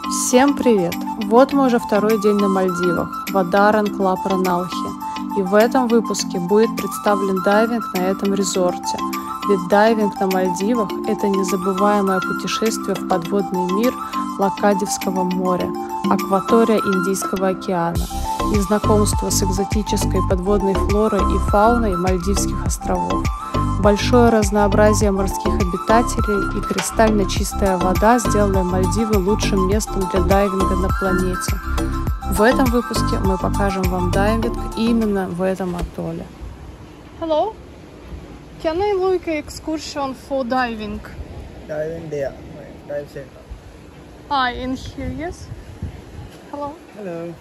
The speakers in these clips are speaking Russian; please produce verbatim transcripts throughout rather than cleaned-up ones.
Всем привет! Вот мы уже второй день на Мальдивах, в Адаран Клаб Раналхи. И в этом выпуске будет представлен дайвинг на этом резорте. Ведь дайвинг на Мальдивах – это незабываемое путешествие в подводный мир Лакадивского моря, акватория Индийского океана и знакомство с экзотической подводной флорой и фауной Мальдивских островов. Большое разнообразие морских обитателей и кристально чистая вода сделали Мальдивы лучшим местом для дайвинга на планете. В этом выпуске мы покажем вам дайвинг именно в этом атолле. Hello, can I look at excursion for diving? Diving there, dive center. Ah, in here, yes. Hello. Hello.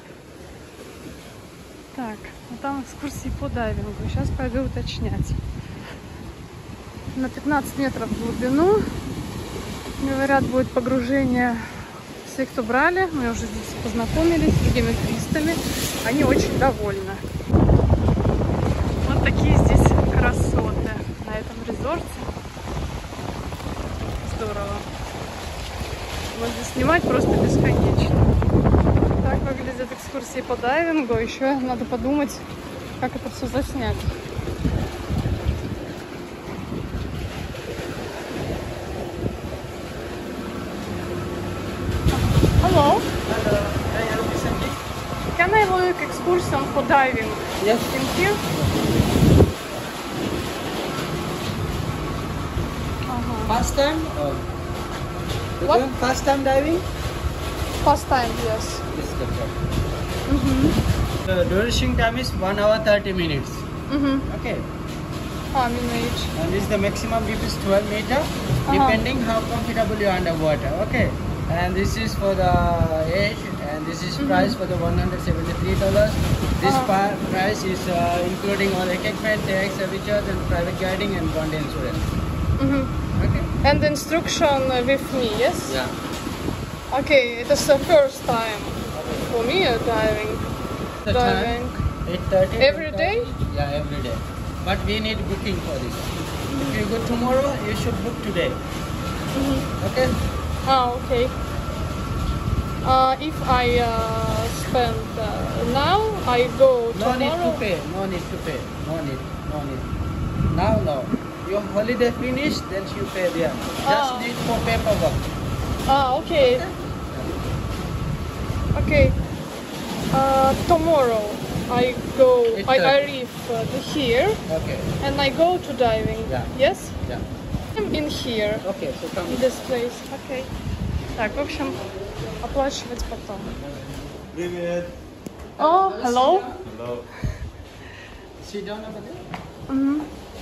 Так, вот там экскурсии по дайвингу. Сейчас пойду уточнять. На пятнадцать метров в глубину. Говорят, будет погружение. Все, кто брали, мы уже здесь познакомились с другими туристами. Они очень довольны. Вот такие здесь красоты на этом резорте. Здорово. Можно снимать просто бесконечно. Так выглядят экскурсии по дайвингу. Еще надо подумать, как это все заснять. Hello. Hello. Can I help you something? Can I look excursion for diving? Yes. In here? Uh-huh. First time? Or What? Okay. First time diving? First time, yes. Yes, that's right. Mm-hmm. The duration time is one hour thirty minutes. Mm-hmm. Okay. I'm in age. And this the maximum deep is twelve meter, Uh-huh. depending how comfortable you are underwater. Okay. And this is for the age, and this is Mm-hmm. price for the one hundred seventy-three dollars. This Uh-huh. price is uh, including all equipment, tax, services, and private guiding and bond insurance. Mm-hmm. Okay. And instruction with me, yes? Yeah. Okay, it is the first time for me uh, diving. The diving. time eight thirty. Every day? Yeah, every day. But we need booking for this. If you go tomorrow, you should book today. Mm-hmm. Okay. Ah, okay. Uh, if I uh, spend uh, now, I go No tomorrow. need to pay. No need to pay. No need. No need. Now, no. Your holiday finished, then you pay there. Just Ah. need for paperwork. Ah, okay. Okay. Uh, tomorrow I go. It's I uh, arrive uh, to here Okay. and I go to diving. Yeah. Yes. Yeah. I'm in here. Okay. So come. In this place. Okay. Так, в общем, оплачивать потом. Привет. Oh, hello. Hello. Sit down over there. Mm-hmm.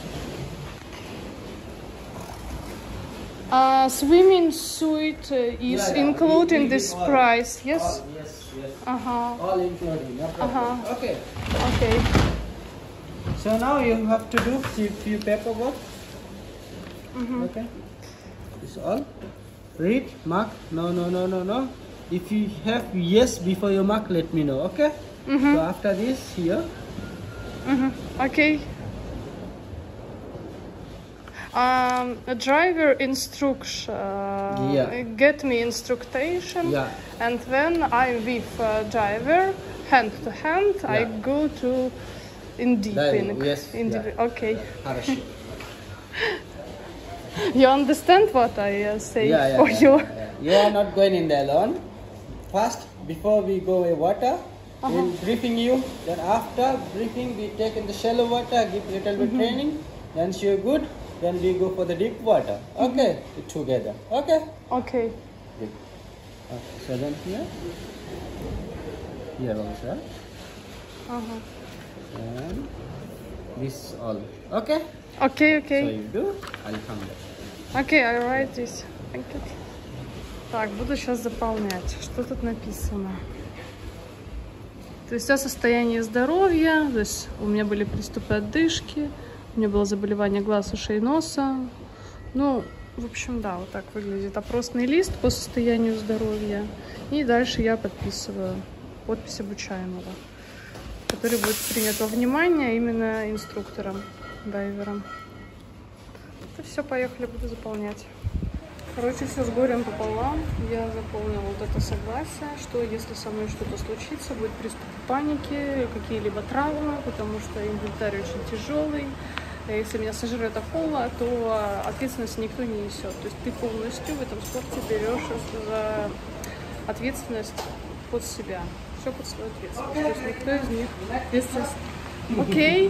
Uh, swimming suite uh, is Yeah, yeah. included in We- we this give all. price. Yes. All, yes. Yes. Uh huh. All including. No problem. Uh-huh. Okay. Okay. So now you have to do few, few paperwork. Mm-hmm. Okay. It's all. Read, mark. No, no, no, no, no. If you have yes before you mark, let me know. Okay. Mm-hmm. So after this, here. Mm-hmm. Okay. Um, a driver instruction. Uh, Yeah. Get me instruction. Yeah. And when I with uh, driver hand to hand, I Yeah. go to in deep Diving, in. yes, in yeah. deep- Okay. Harsh. You understand what I uh, say Yeah, yeah, for yeah, you? yeah, yeah. You are not going in there alone. First, before we go in water, Uh-huh. we'll briefing you. Then after briefing, we take in the shallow water, give little bit Mm-hmm. training. Then you're good. Then we go for the deep water. Okay, together. Okay. Okay. Good. Okay, so then here, here also, Uh-huh. and this all. Okay. Okay, So okay. you do. I'll come back. Окей, I write this. Thank you. Так, буду сейчас заполнять. Что тут написано? То есть о состоянии здоровья. То есть у меня были приступы одышки. У меня было заболевание глаз, ушей, носа. Ну, в общем, да, вот так выглядит опросный лист по состоянию здоровья. И дальше я подписываю подпись обучаемого, который будет принят во внимание именно инструктором, дайвером. Это все, поехали, буду заполнять. Короче, все с горем пополам. Я заполнила вот это согласие, что если со мной что-то случится, будет приступ паники, какие-либо травмы, потому что инвентарь очень тяжелый. Если меня сожрет акула, то ответственность никто не несет. То есть ты полностью в этом спорте берешь за ответственность под себя. Все под свою ответственность. То есть никто из них, естественно. Окей?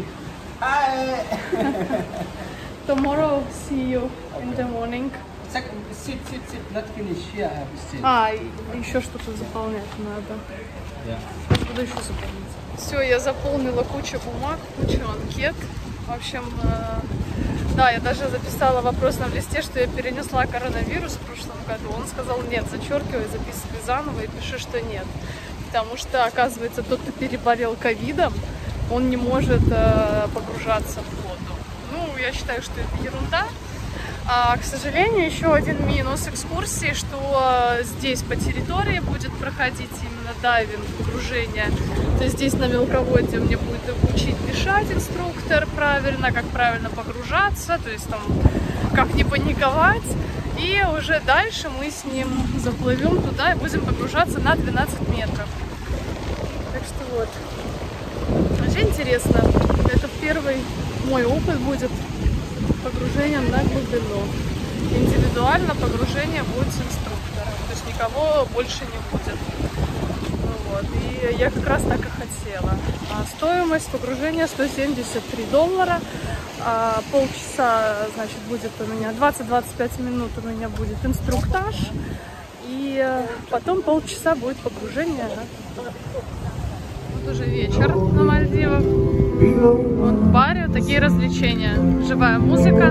Tomorrow see you in the morning. Sit, sit, sit. Not finish. Here I have to sit. А, еще что-то заполнять надо. Yeah. Сейчас буду еще заполнять. Все, я заполнила кучу бумаг, кучу анкет. В общем, э, да, я даже записала в вопросном листе, что я перенесла коронавирус в прошлом году. Он сказал нет, зачеркивай, записывай заново и пиши, что нет. Потому что, оказывается, тот, кто переболел ковидом, он не может э, погружаться в воду. Ну, я считаю, что это ерунда. А, к сожалению, еще один минус экскурсии, что здесь по территории будет проходить именно дайвинг, погружение. То есть здесь на мелководье мне будет учить дышать инструктор правильно, как правильно погружаться, то есть там как не паниковать. И уже дальше мы с ним заплывем туда и будем погружаться на двенадцать метров. Так что вот. Очень интересно. Это первый мой опыт будет погружением на глубину. Индивидуально погружение будет с инструктором. То есть никого больше не будет. Вот. И я как раз так и хотела. А стоимость погружения сто семьдесят три доллара. А полчаса, значит, будет у меня двадцать-двадцать пять минут у меня будет инструктаж. И потом полчаса будет погружение. Вот уже вечер на Мальдивах. Вот в баре такие развлечения. Живая музыка.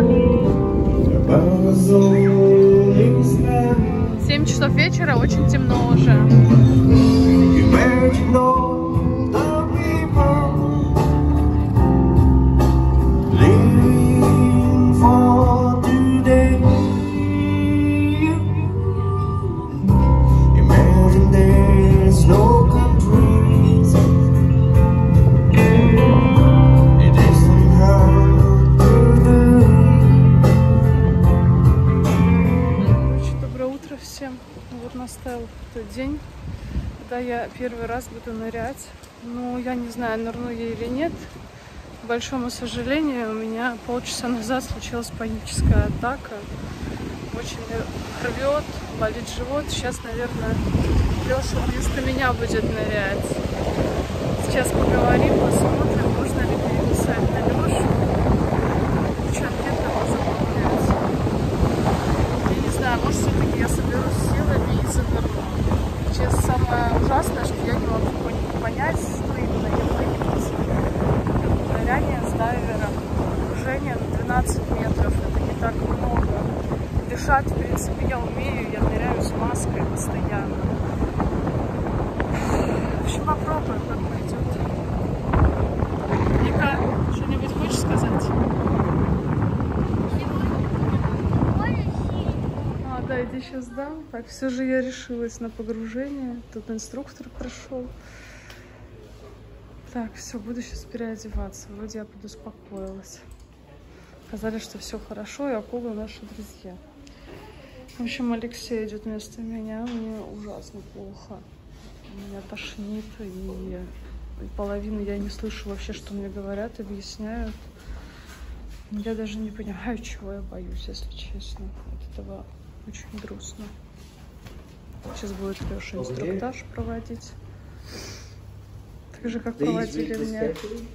семь часов вечера, очень темно уже. Настал тот день, когда я первый раз буду нырять. Ну, я не знаю, нырну я или нет. К большому сожалению, у меня полчаса назад случилась паническая атака. Очень рвет, болит живот. Сейчас, наверное, Леша вместо меня будет нырять. Сейчас поговорим, посмотрим, можно ли переписать на Лешу. Что, нет, надо заполнять. Я не знаю, может, все-таки я соберусь силами и занырну. Сейчас самое ужасное, что я не могу понять, что именно я выиграть. Ныряние с дайвером, погружение на двенадцать метров, это не так много. Дышать, в принципе, я умею, я ныряю с маской постоянно. В общем, попробуем, как пойдет. Ника, что-нибудь хочешь сказать? Да, иди сейчас дам. Так, все же я решилась на погружение. Тут инструктор прошел. Так, все, буду сейчас переодеваться. Вроде я подуспокоилась. Сказали, что все хорошо, и акулы наши друзья. В общем, Алексей идет вместо меня. Мне ужасно плохо. Меня тошнит, и половину я не слышу вообще, что мне говорят, объясняют. Я даже не понимаю, чего я боюсь, если честно. От этого очень грустно. Сейчас будет Леша инструктаж проводить. Так же, как проводили меня.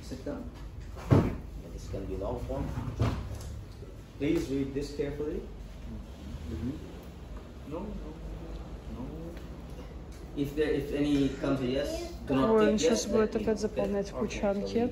Ой, он сейчас будет опять заполнять кучу анкет.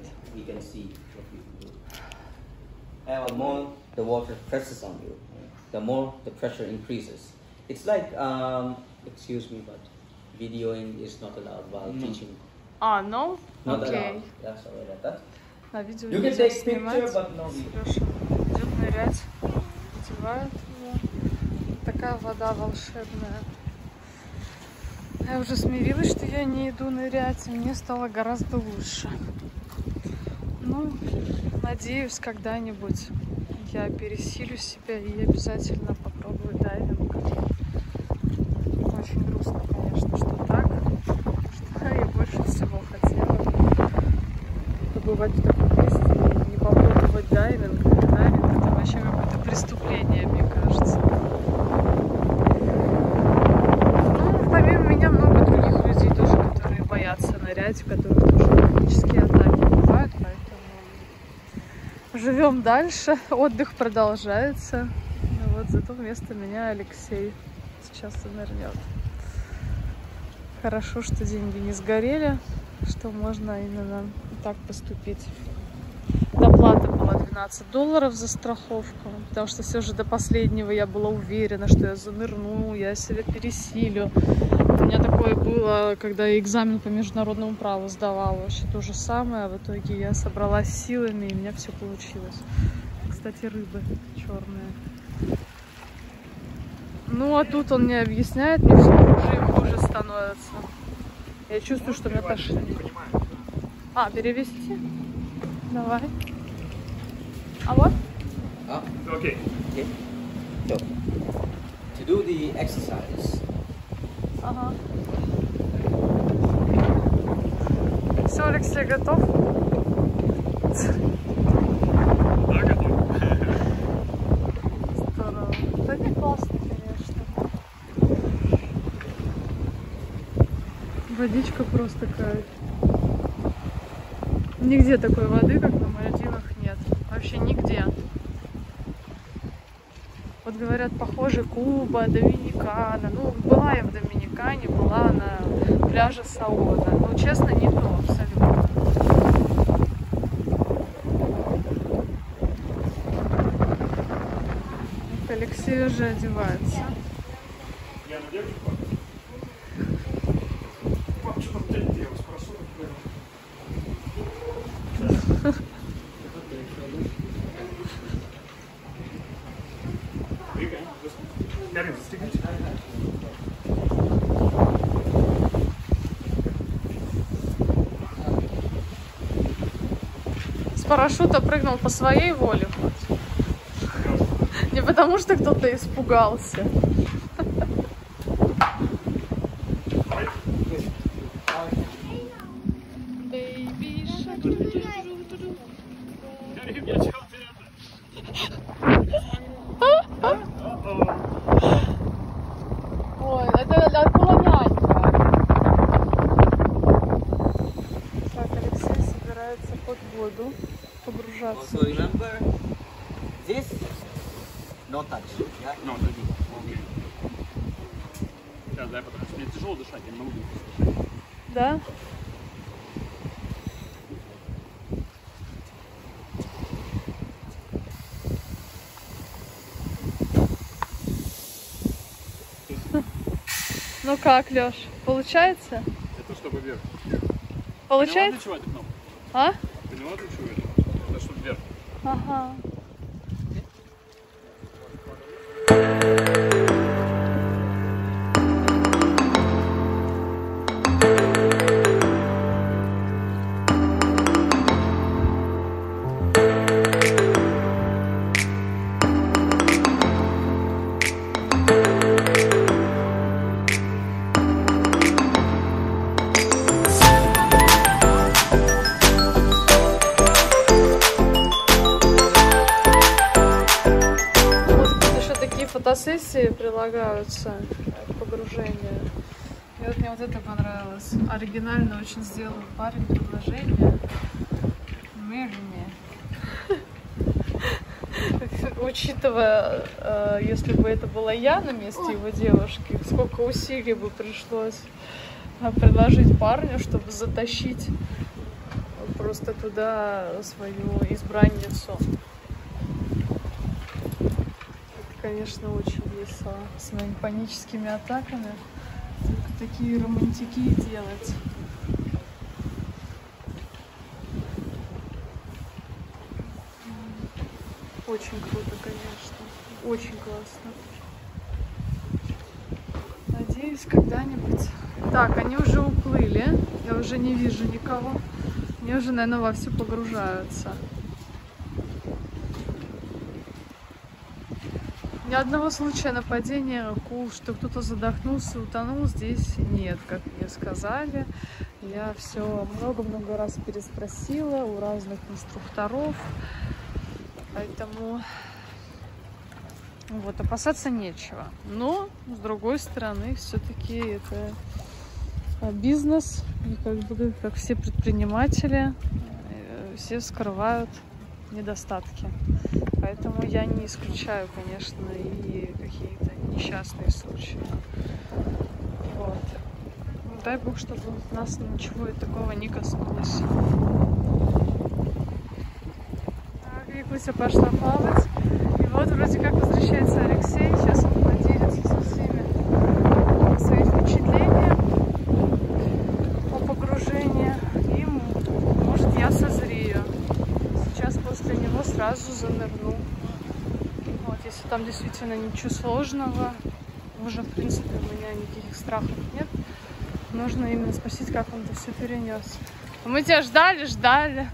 The more the pressure increases. It's like, um, excuse me, but videoing is not allowed while no. teaching. Ah, no? Not okay. allowed. Yeah, sorry about that. На видео you can take picture, but no video. Леша идет нырять, одевает его. Такая вода волшебная. Я уже смирилась, что я не иду нырять, и мне стало гораздо лучше. Ну, надеюсь, когда-нибудь я пересилю себя и обязательно попробую дайвинг. побывать в таком месте и не попробовать дайвинг. Дайвинг — это вообще какое-то преступление, мне кажется. Ну, помимо меня много других людей тоже, которые боятся нырять, в которых тоже панические атаки бывают, поэтому живем дальше, отдых продолжается. Ну, вот зато вместо меня Алексей сейчас нырнет. Хорошо, что деньги не сгорели, что можно именно так поступить. Доплата была двенадцать долларов за страховку, потому что все же до последнего я была уверена, что я занырну, я себя пересилю. У меня такое было, когда я экзамен по международному праву сдавала, вообще то же самое, а в итоге я собралась силами, и у меня все получилось. Кстати, рыбы черные. Ну, а тут он мне объясняет, мне все хуже и хуже становится. Я чувствую, что меня тошнит. А, перевести? Давай. А вот? Ah, Okay. okay. So, to do the exercise, Ага. Все, Алексей, готов? Да, готов. Здорово. Да не классно, конечно. Водичка просто кайф. Нигде такой воды, как на Мальдивах, нет. Вообще нигде. Вот говорят, похоже, Куба, Доминикана. Ну, была я в Доминикане, была на пляже Саода. Ну, честно, не то абсолютно. Алексей уже одевается. Я на девочку. Пап, что там дядя делал? Спрошу, Карин, застегните. С парашюта прыгнул по своей воле. Не потому что кто-то испугался. Карин, я чего ты Ой, это отклонянка. Так, Алексей собирается под воду погружаться. also remember this, no touch. Yeah? Ну, окей. Сейчас, дай потом. Мне тяжело дышать, я не могу дышать. Да? Ну как, Лёш, получается? Это чтобы вверх. Получается? Поняла, для чего эта кнопка? А? Поняла, для чего это? Это чтобы вверх. Ага. Фотосессии прилагаются к погружению. И вот мне вот это понравилось. Оригинально очень сделал парень предложение. Медленнее. Учитывая, если бы это была я на месте его девушки, сколько усилий бы пришлось предложить парню, чтобы затащить просто туда свою избранницу. Конечно, очень весело с моими паническими атаками. Только такие романтики и делать. Очень круто, конечно. Очень классно. Надеюсь, когда-нибудь. Так, они уже уплыли. Я уже не вижу никого. Они уже, наверное, вовсю погружаются. Ни одного случая нападения акул, что кто-то задохнулся, утонул, здесь нет, как мне сказали. Я все много-много раз переспросила у разных инструкторов, поэтому вот опасаться нечего. Но, с другой стороны, все-таки это бизнес, и как бы, как все предприниматели, все скрывают недостатки. Поэтому я не исключаю, конечно, и какие-то несчастные случаи. Вот. Ну, дай бог, чтобы нас ничего такого не коснулось. Так, Якутя пошла плавать. И вот вроде как возвращается Алексей. Сейчас он поделится со всеми своими впечатлениями о погружении. И, может, я созрею. Сейчас после него сразу занырну. Вот, если там действительно ничего сложного, уже, в принципе, у меня никаких страхов нет. Нужно именно спросить, как он это все перенес. Мы тебя ждали, ждали.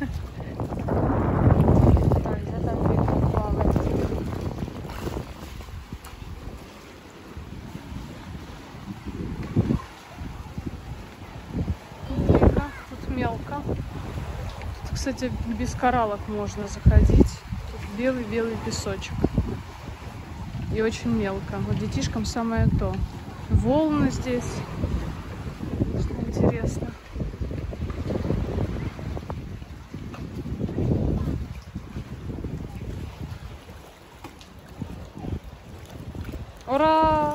Тут мелко. Тут, кстати, без кораллов можно заходить. Тут белый-белый песочек. И очень мелко. Вот детишкам самое то. Волны здесь. Что интересно. Ура!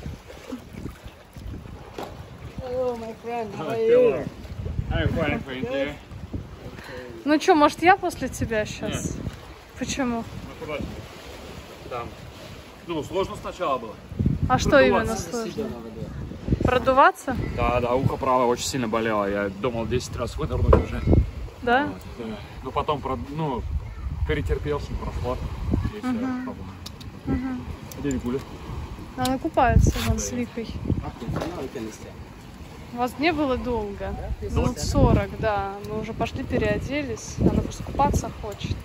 Hello, my friend. How are you? I'm fine, thank you. Ну что, может, я после тебя сейчас? Почему? Ну куда? Там. Ну, сложно сначала было. А что именно сложно? Продуваться? Да, да, ухо правое очень сильно болело. Я думал десять раз вынырнуть уже. Да? Вот, да. Ну потом, ну, перетерпел, что прошло. И все, Угу. Угу. Где Викуля? Она купается вон с Викой. Вас не было долго? Минут сорок, да. Мы уже пошли, переоделись. Она просто купаться хочет.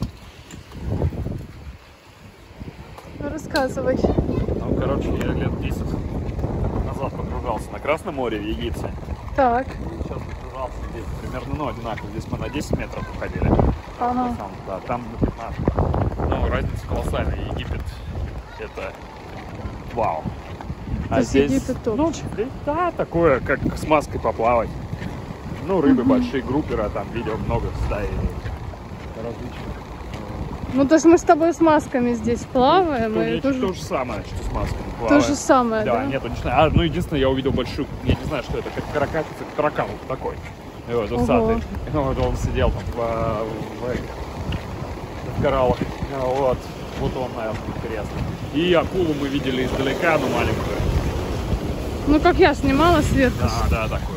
Ну, рассказывай. Ну, короче, я лет десять назад погружался на Красном море в Египте. Так. И сейчас погружался здесь примерно, ну, одинаково. Здесь мы на десять метров уходили. Ага. Там, да, там на пятнадцать. Ну, разница колоссальная. Египет это вау. То А есть здесь, Египет ну, топчик. здесь, да, такое, как с маской поплавать. Ну, рыбы Мгм. большие, группера, там видео много стаи различных. Ну, то есть мы с тобой с масками здесь плаваем. Ну, и не- тоже... то же самое, что с маской То плаваем. же самое, Да, да? нет, не знаю. А, ну, единственное, я увидел большую, я не знаю, что это, как каракатица, таракан вот такой. И вот, усатый. Ого. И вот он сидел там в, в, в кораллах. Вот. Вот он, наверное, интересно. И акулу мы видели издалека, но маленькую. Ну, как я снимала сверху. Да, да, такую.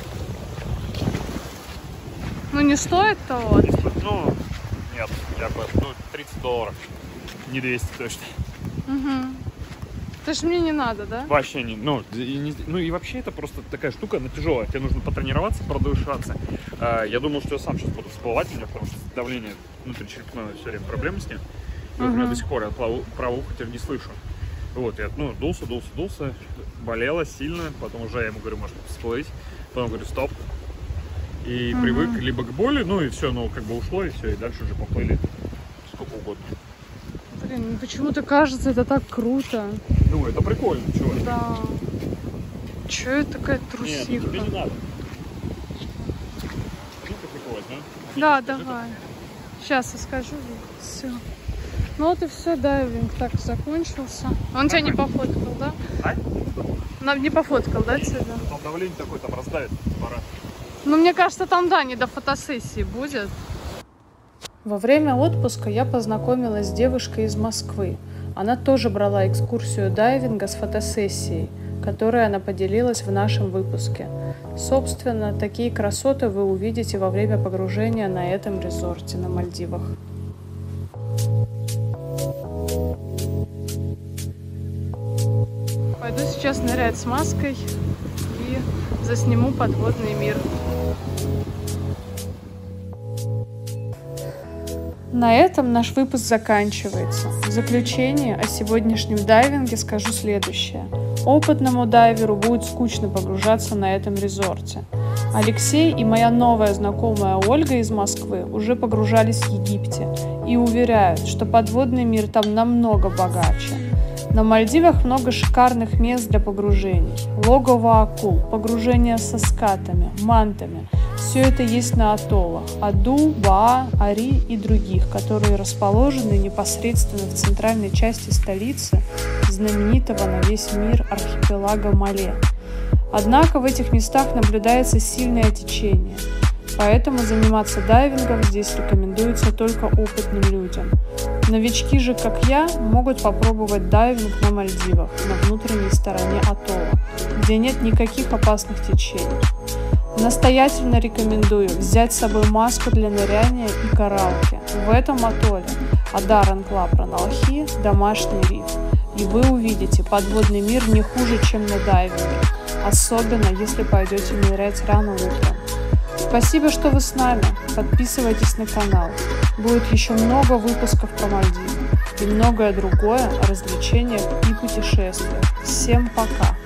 Ну, не стоит того. Ну, нет, я бы, ну, тридцать долларов. Не двести точно. Угу. Это ж мне не надо, да? Вообще не, ну, и не, ну и вообще это просто такая штука, она тяжелая. Тебе нужно потренироваться, продышаться. А, я думал, что я сам сейчас буду всплывать у меня, потому что давление внутричерепное все время проблемы с ним. И вот у меня Мгм. до сих пор я плаву- правое ухо теперь не слышу. Вот, я, ну, дулся, дулся, дулся, болело сильно, потом уже я ему говорю, может всплыть, потом говорю, стоп. И Мгм. привык либо к боли, ну и все, ну, как бы ушло, и все, и дальше уже поплыли сколько угодно. Блин, ну почему-то кажется, это так круто. Ну, это прикольно, чего? Да. Чё это такая Нет, ну, трусиха? тебе не надо. Ну, ты прикольно, да? Да, Скажи, давай. Сейчас я скажу. Все. Ну вот и все, дайвинг так закончился. Он тебя не пофоткал, да? А? Нам не пофоткал, да, тебя? Там давление такое, там раздавит, пора. Ну, мне кажется, там, да, не до фотосессии будет. Во время отпуска я познакомилась с девушкой из Москвы. Она тоже брала экскурсию дайвинга с фотосессией, которой она поделилась в нашем выпуске. Собственно, такие красоты вы увидите во время погружения на этом резорте на Мальдивах. Пойду сейчас нырять с маской и засниму подводный мир. На этом наш выпуск заканчивается. В заключение о сегодняшнем дайвинге скажу следующее. Опытному дайверу будет скучно погружаться на этом резорте. Алексей и моя новая знакомая Ольга из Москвы уже погружались в Египте и уверяют, что подводный мир там намного богаче. На Мальдивах много шикарных мест для погружений. Логово акул, погружение со скатами, мантами. Все это есть на атоллах Аду, Баа, Ари и других, которые расположены непосредственно в центральной части столицы знаменитого на весь мир архипелага Мале. Однако в этих местах наблюдается сильное течение, поэтому заниматься дайвингом здесь рекомендуется только опытным людям. Новички же, как я, могут попробовать дайвинг на Мальдивах, на внутренней стороне атолла, где нет никаких опасных течений. Настоятельно рекомендую взять с собой маску для ныряния и кораллки. В этом атолле Адаран Клапран-Алхи домашний риф, и вы увидите подводный мир не хуже, чем на дайвинге, особенно если пойдете нырять рано утром. Спасибо, что вы с нами. Подписывайтесь на канал. Будет еще много выпусков про Мальдивы и многое другое о развлечениях и путешествиях. Всем пока!